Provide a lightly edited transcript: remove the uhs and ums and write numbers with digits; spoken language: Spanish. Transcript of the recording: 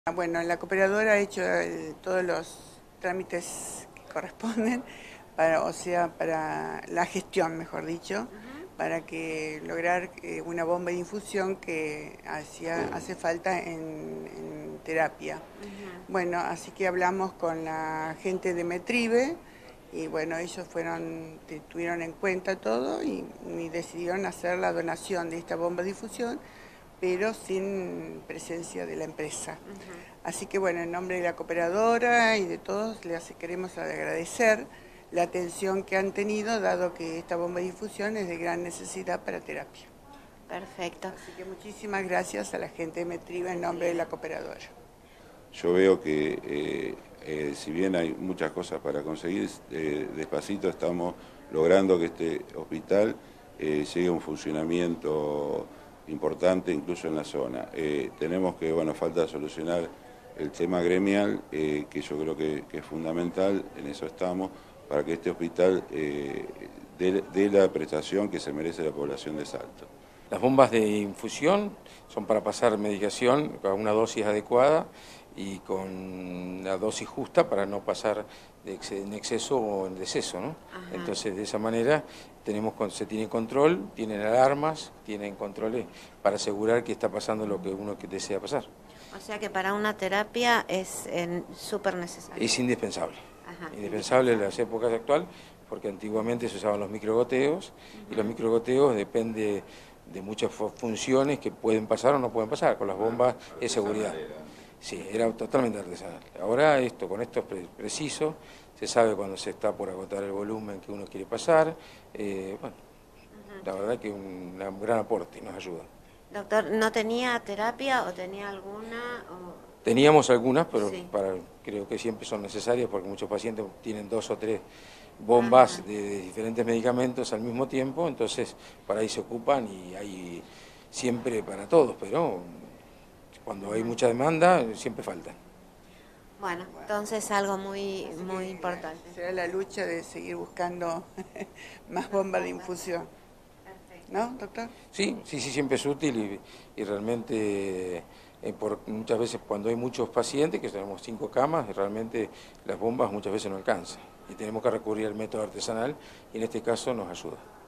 Bueno, la cooperadora ha hecho todos los trámites que corresponden para la gestión, mejor dicho, para que lograr una bomba de infusión que hace falta en terapia. Bueno, así que hablamos con la gente de Metribe y bueno, ellos tuvieron en cuenta todo y decidieron hacer la donación de esta bomba de infusión, pero sin presencia de la empresa. Así que bueno, en nombre de la cooperadora y de todos les queremos agradecer la atención que han tenido, dado que esta bomba de infusión es de gran necesidad para terapia. Perfecto. Así que muchísimas gracias a la gente de Metribe en nombre de la cooperadora. Yo veo que si bien hay muchas cosas para conseguir, despacito estamos logrando que este hospital llegue a un funcionamiento importante incluso en la zona. Tenemos que, bueno, falta solucionar el tema gremial, que yo creo que es fundamental, en eso estamos, para que este hospital dé la prestación que se merece la población de Salto. Las bombas de infusión son para pasar medicación a una dosis adecuada y con la dosis justa para no pasar en exceso o en deceso, ¿no? Entonces, de esa manera se tiene control, tienen alarmas, tienen controles para asegurar que está pasando lo que uno desea pasar. O sea que para una terapia es súper necesario. Es indispensable. Indispensable en las épocas actuales, porque antiguamente se usaban los microgoteos y los microgoteos depende de muchas funciones que pueden pasar o no pueden pasar. Con las bombas es seguridad. Sí, era totalmente artesanal. Ahora con esto es preciso, se sabe cuando se está por agotar el volumen que uno quiere pasar. Bueno, la verdad que un gran aporte y nos ayuda. Doctor, ¿no tenía terapia o tenía alguna? Teníamos algunas, pero sí, creo que siempre son necesarias porque muchos pacientes tienen 2 o 3 bombas de diferentes medicamentos al mismo tiempo, entonces para ahí se ocupan y hay siempre para todos, pero cuando hay mucha demanda siempre faltan. Bueno, entonces algo muy importante. Será la lucha de seguir buscando más bombas de infusión. ¿No, doctor? Sí, siempre es útil y realmente muchas veces cuando hay muchos pacientes, que tenemos 5 camas, realmente las bombas muchas veces no alcanzan y tenemos que recurrir al método artesanal y en este caso nos ayuda.